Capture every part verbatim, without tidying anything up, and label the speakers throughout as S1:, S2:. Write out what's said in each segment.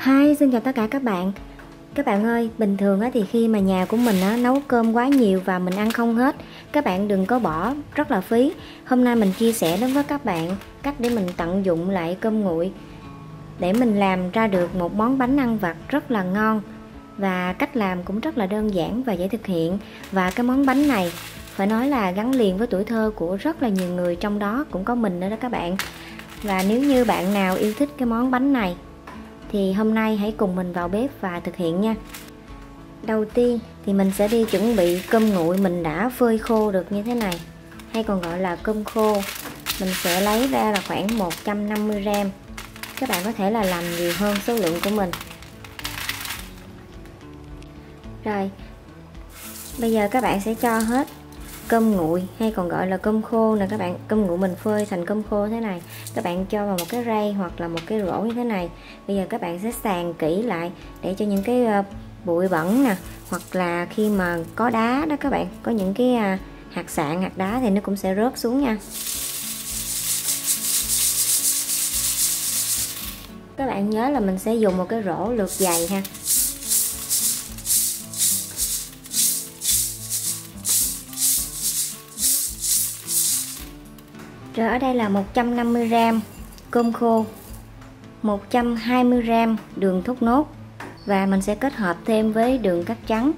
S1: Hi, xin chào tất cả các bạn. Các bạn ơi, bình thường thì khi mà nhà của mình nấu cơm quá nhiều và mình ăn không hết, các bạn đừng có bỏ, rất là phí. Hôm nay mình chia sẻ đến với các bạn cách để mình tận dụng lại cơm nguội để mình làm ra được một món bánh ăn vặt rất là ngon. Và cách làm cũng rất là đơn giản và dễ thực hiện. Và cái món bánh này phải nói là gắn liền với tuổi thơ của rất là nhiều người, trong đó cũng có mình nữa đó các bạn. Và nếu như bạn nào yêu thích cái món bánh này thì hôm nay hãy cùng mình vào bếp và thực hiện nha. Đầu tiên thì mình sẽ đi chuẩn bị cơm nguội mình đã phơi khô được như thế này, hay còn gọi là cơm khô. Mình sẽ lấy ra là khoảng một trăm năm mươi gam. Các bạn có thể là làm nhiều hơn số lượng của mình. Rồi, bây giờ các bạn sẽ cho hết cơm nguội, hay còn gọi là cơm khô nè các bạn. Cơm nguội mình phơi thành cơm khô thế này, các bạn cho vào một cái rây hoặc là một cái rổ như thế này. Bây giờ các bạn sẽ sàng kỹ lại để cho những cái bụi bẩn nè, hoặc là khi mà có đá đó các bạn, có những cái hạt sạn, hạt đá thì nó cũng sẽ rớt xuống nha. Các bạn nhớ là mình sẽ dùng một cái rổ lược dày ha. Rồi ở đây là một trăm năm mươi gam cơm khô, một trăm hai mươi gam đường thốt nốt, và mình sẽ kết hợp thêm với đường cát trắng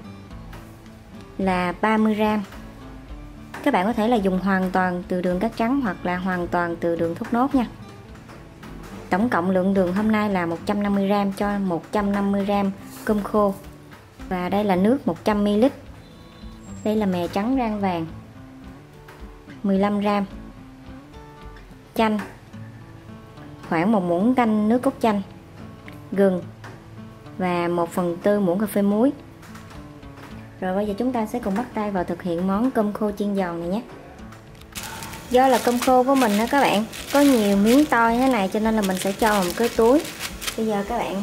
S1: là ba mươi gam. Các bạn có thể là dùng hoàn toàn từ đường cát trắng hoặc là hoàn toàn từ đường thốt nốt nha. Tổng cộng lượng đường hôm nay là một trăm năm mươi gam cho một trăm năm mươi gam cơm khô. Và đây là nước một trăm mi li lít. Đây là mè trắng rang vàng mười lăm gam. Chanh, khoảng một muỗng canh nước cốt chanh. Gừng và một phần tư muỗng cà phê muối. Rồi bây giờ chúng ta sẽ cùng bắt tay vào thực hiện món cơm khô chiên giòn này nhé. Do là cơm khô của mình đó các bạn, có nhiều miếng to như thế này cho nên là mình sẽ cho vào một cái túi. Bây giờ các bạn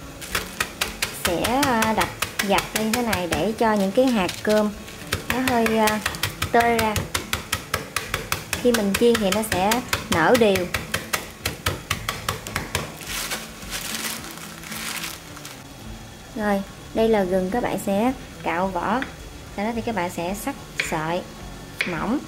S1: sẽ đập dập lên như thế này để cho những cái hạt cơm nó hơi tơi ra. Khi mình chiên thì nó sẽ nở đều. Rồi, đây là gừng, các bạn sẽ cạo vỏ. Sau đó thì các bạn sẽ xắt sợi mỏng.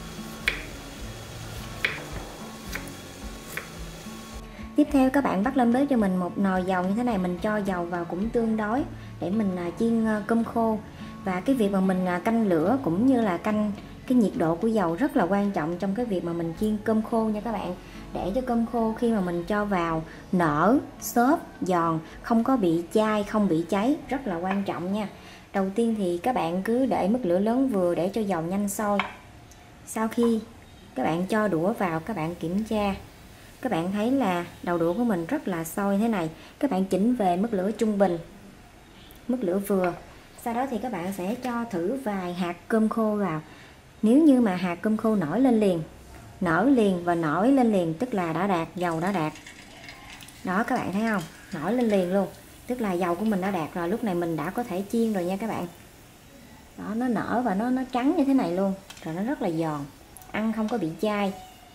S1: Tiếp theo các bạn bắt lên bếp cho mình một nồi dầu như thế này. Mình cho dầu vào cũng tương đối để mình chiên cơm khô. Và cái việc mà mình canh lửa cũng như là canh cái nhiệt độ của dầu rất là quan trọng trong cái việc mà mình chiên cơm khô nha các bạn. Để cho cơm khô khi mà mình cho vào nở, xốp, giòn, không có bị chai, không bị cháy, rất là quan trọng nha. Đầu tiên thì các bạn cứ để mức lửa lớn vừa để cho dầu nhanh sôi. Sau khi các bạn cho đũa vào, các bạn kiểm tra. Các bạn thấy là đầu đũa của mình rất là sôi thế này. Các bạn chỉnh về mức lửa trung bình, mức lửa vừa. Sau đó thì các bạn sẽ cho thử vài hạt cơm khô vào. Nếu như mà hạt cơm khô nổi lên liền, nở liền và nổi lên liền tức là đã đạt, dầu đã đạt. Đó các bạn thấy không? Nổi lên liền luôn, tức là dầu của mình đã đạt rồi. Lúc này mình đã có thể chiên rồi nha các bạn. Đó, nó nở và nó nó trắng như thế này luôn. Rồi nó rất là giòn, ăn không có bị chai.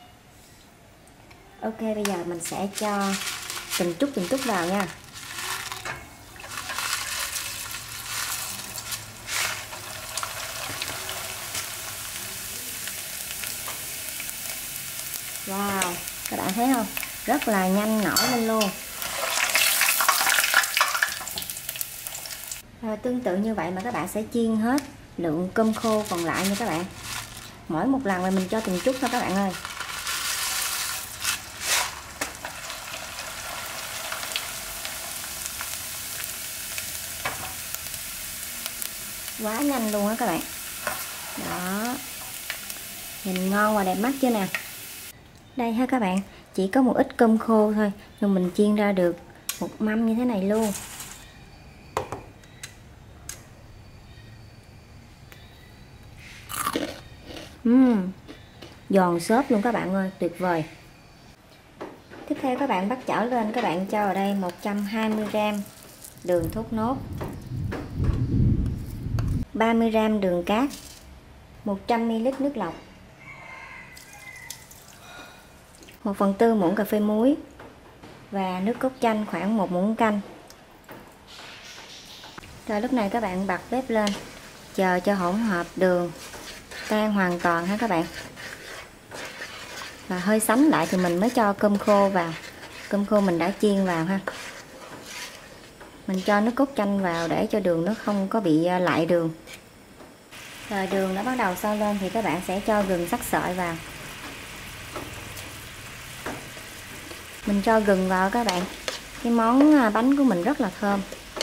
S1: Ok, bây giờ mình sẽ cho từng chút từng chút vào nha. Wow, các bạn thấy không? Rất là nhanh nổi lên luôn. Rồi, tương tự như vậy mà các bạn sẽ chiên hết lượng cơm khô còn lại nha các bạn. Mỗi một lần mà mình cho từng chút thôi các bạn ơi. Quá nhanh luôn á các bạn. Đó, nhìn ngon và đẹp mắt chưa nè. Đây ha các bạn, chỉ có một ít cơm khô thôi nhưng mình chiên ra được một mâm như thế này luôn. Uhm, giòn xốp luôn các bạn ơi, tuyệt vời. Tiếp theo các bạn bắt chảo lên, các bạn cho vào đây một trăm hai mươi gam đường thốt nốt, ba mươi gam đường cát, một trăm mi li lít nước lọc, một phần tư muỗng cà phê muối, và nước cốt chanh khoảng một muỗng canh. Rồi lúc này các bạn bật bếp lên, chờ cho hỗn hợp đường tan hoàn toàn ha các bạn. Và hơi sánh lại thì mình mới cho cơm khô vào. Cơm khô mình đã chiên vào ha. Mình cho nước cốt chanh vào để cho đường nó không có bị lại đường. Rồi đường nó bắt đầu sôi lên thì các bạn sẽ cho gừng sắc sợi vào. Mình cho gừng vào các bạn, cái món bánh của mình rất là thơm.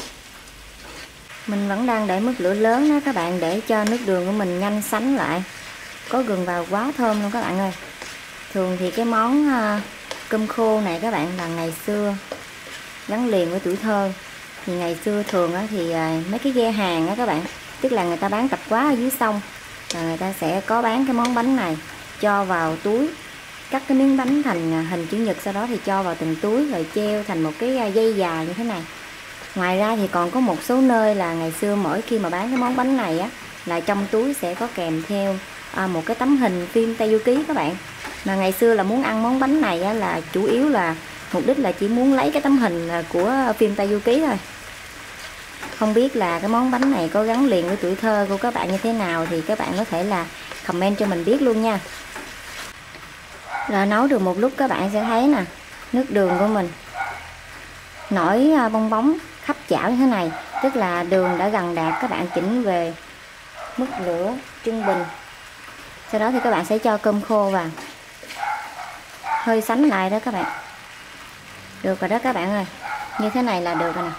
S1: Mình vẫn đang để mức lửa lớn đó các bạn, để cho nước đường của mình nhanh sánh lại. Có gừng vào quá thơm luôn các bạn ơi. Thường thì cái món cơm khô này các bạn là ngày xưa gắn liền với tuổi thơ. Thì ngày xưa thường thì mấy cái ghe hàng đó các bạn, tức là người ta bán tạp hóa ở dưới sông, là người ta sẽ có bán cái món bánh này, cho vào túi, cắt cái miếng bánh thành hình chữ nhật, sau đó thì cho vào từng túi rồi treo thành một cái dây dài như thế này. Ngoài ra thì còn có một số nơi là ngày xưa mỗi khi mà bán cái món bánh này á, là trong túi sẽ có kèm theo à, một cái tấm hình phim Tây Du Ký các bạn. Mà ngày xưa là muốn ăn món bánh này á, là chủ yếu là mục đích là chỉ muốn lấy cái tấm hình của phim Tây Du Ký thôi. Không biết là cái món bánh này có gắn liền với tuổi thơ của các bạn như thế nào thì các bạn có thể là comment cho mình biết luôn nha. Rồi nấu được một lúc các bạn sẽ thấy nè, nước đường của mình nổi bong bóng khắp chảo như thế này, tức là đường đã gần đạt. Các bạn chỉnh về mức lửa trung bình. Sau đó thì các bạn sẽ cho cơm khô vào, hơi sánh lại đó các bạn. Được rồi đó các bạn ơi, như thế này là được rồi nè.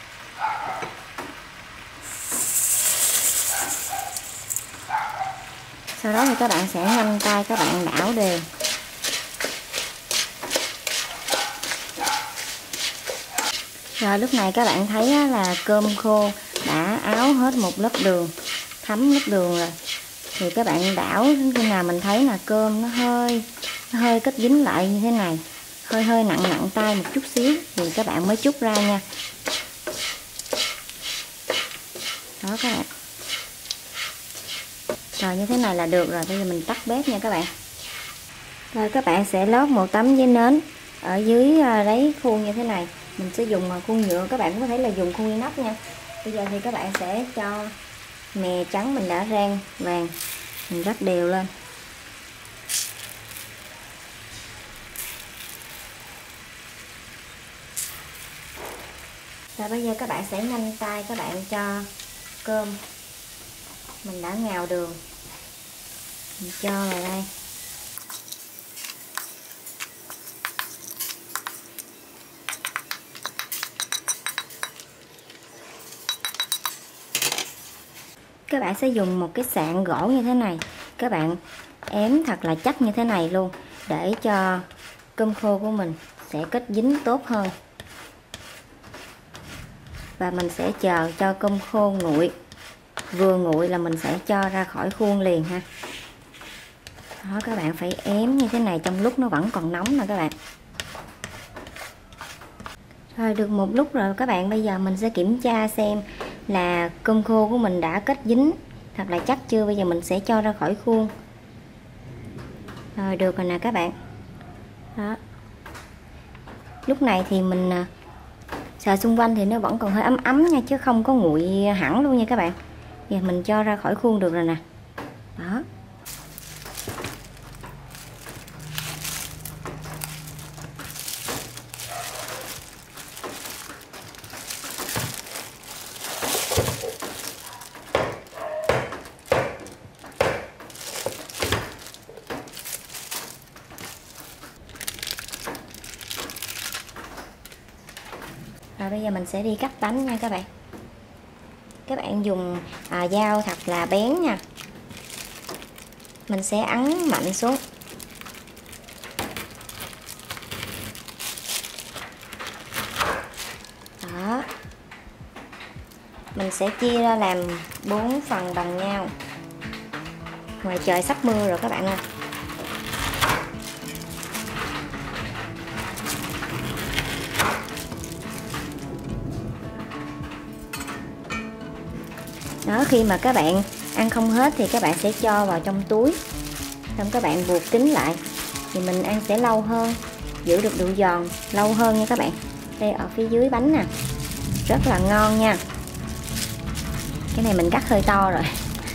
S1: Sau đó thì các bạn sẽ nhanh tay các bạn đảo đều. Rồi lúc này các bạn thấy là cơm khô đã áo hết một lớp đường, thấm lớp đường rồi. Thì các bạn đảo đến khi nào mình thấy là cơm nó hơi nó hơi kết dính lại như thế này, hơi hơi nặng nặng tay một chút xíu thì các bạn mới trút ra nha. Đó các bạn. Rồi như thế này là được rồi, bây giờ mình tắt bếp nha các bạn. Rồi các bạn sẽ lót một tấm giấy nến ở dưới đáy khuôn như thế này. Mình sẽ dùng khuôn nhựa, các bạn cũng có thể là dùng khuôn inox nha. Bây giờ thì các bạn sẽ cho mè trắng mình đã rang vàng, mình rắc đều lên. Rồi bây giờ các bạn sẽ nhanh tay các bạn cho cơm mình đã ngào đường, mình cho vào đây. Các bạn sẽ dùng một cái sạn gỗ như thế này, các bạn ém thật là chắc như thế này luôn, để cho cơm khô của mình sẽ kết dính tốt hơn. Và mình sẽ chờ cho cơm khô nguội, vừa nguội là mình sẽ cho ra khỏi khuôn liền ha. Đó, các bạn phải ém như thế này trong lúc nó vẫn còn nóng nè các bạn. Rồi được một lúc rồi các bạn, bây giờ mình sẽ kiểm tra xem là cơm khô của mình đã kết dính thật là chắc chưa. Bây giờ mình sẽ cho ra khỏi khuôn. Rồi được rồi nè các bạn. Đó. Lúc này thì mình sờ xung quanh thì nó vẫn còn hơi ấm ấm nha, chứ không có nguội hẳn luôn nha các bạn. Giờ mình cho ra khỏi khuôn được rồi nè. Đó. Rồi bây giờ mình sẽ đi cắt bánh nha các bạn. Các bạn dùng à, dao thật là bén nha. Mình sẽ ấn mạnh xuống. Đó. Mình sẽ chia ra làm bốn phần bằng nhau. Ngoài trời sắp mưa rồi các bạn ơi. Đó, khi mà các bạn ăn không hết thì các bạn sẽ cho vào trong túi, xong các bạn buộc kín lại thì mình ăn sẽ lâu hơn. giữ được độ giòn lâu hơn nha các bạn. Đây ở phía dưới bánh nè, rất là ngon nha. Cái này mình cắt hơi to rồi.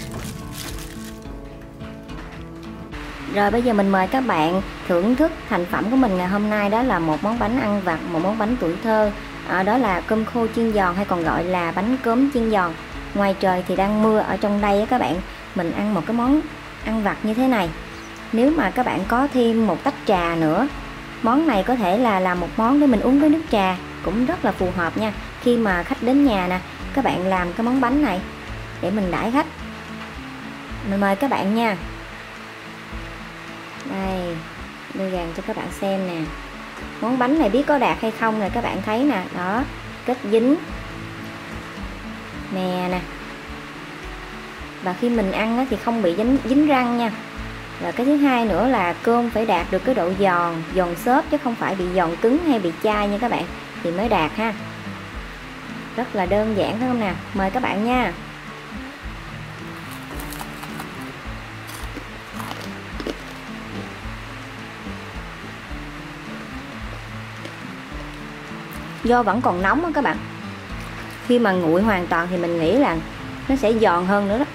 S1: Rồi bây giờ mình mời các bạn thưởng thức thành phẩm của mình ngày hôm nay, đó là một món bánh ăn vặt, một món bánh tuổi thơ. À, đó là cơm khô chiên giòn hay còn gọi là bánh cốm chiên giòn. Ngoài trời thì đang mưa, ở trong đây á các bạn, mình ăn một cái món ăn vặt như thế này. Nếu mà các bạn có thêm một tách trà nữa, món này có thể là làm một món để mình uống với nước trà, cũng rất là phù hợp nha. Khi mà khách đến nhà nè, các bạn làm cái món bánh này để mình đãi khách. Mình mời các bạn nha. Đây, đưa gần cho các bạn xem nè. Món bánh này biết có đạt hay không rồi các bạn thấy nè. Đó, kết dính nè nè. Và khi mình ăn thì không bị dính, dính răng nha. Và cái thứ hai nữa là cơm phải đạt được cái độ giòn, giòn xốp chứ không phải bị giòn cứng hay bị chai nha các bạn, thì mới đạt ha. Rất là đơn giản phải không nè. Mời các bạn nha. Do vẫn còn nóng đó các bạn, khi mà nguội hoàn toàn thì mình nghĩ là nó sẽ giòn hơn nữa đó.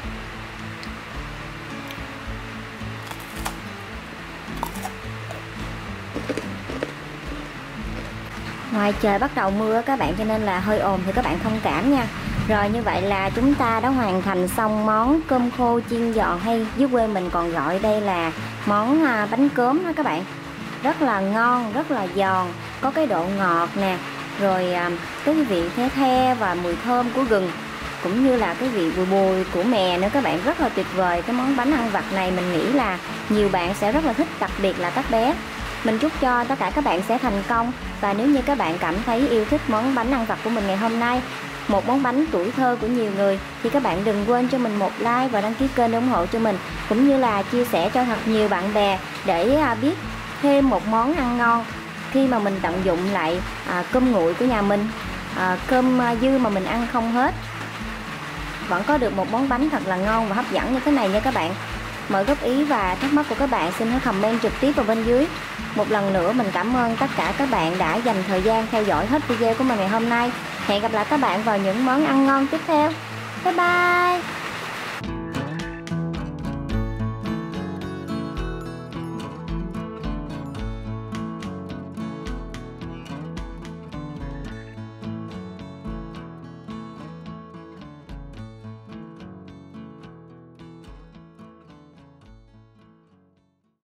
S1: Ngoài trời bắt đầu mưa các bạn, cho nên là hơi ồn thì các bạn thông cảm nha. Rồi như vậy là chúng ta đã hoàn thành xong món cơm khô chiên giòn, hay dưới quê mình còn gọi đây là món bánh cốm đó các bạn. Rất là ngon, rất là giòn, có cái độ ngọt nè, rồi cái vị the the và mùi thơm của gừng, cũng như là cái vị bùi bùi của mè nữa các bạn. Rất là tuyệt vời. Cái món bánh ăn vặt này mình nghĩ là nhiều bạn sẽ rất là thích, đặc biệt là các bé. Mình chúc cho tất cả các bạn sẽ thành công. Và nếu như các bạn cảm thấy yêu thích món bánh ăn vặt của mình ngày hôm nay, một món bánh tuổi thơ của nhiều người, thì các bạn đừng quên cho mình một like và đăng ký kênh để ủng hộ cho mình, cũng như là chia sẻ cho thật nhiều bạn bè để biết thêm một món ăn ngon. Khi mà mình tận dụng lại à, cơm nguội của nhà mình, à, cơm dư mà mình ăn không hết, vẫn có được một món bánh thật là ngon và hấp dẫn như thế này nha các bạn. Mọi góp ý và thắc mắc của các bạn xin hãy comment trực tiếp vào bên dưới. Một lần nữa mình cảm ơn tất cả các bạn đã dành thời gian theo dõi hết video của mình ngày hôm nay. Hẹn gặp lại các bạn vào những món ăn ngon tiếp theo. Bye bye.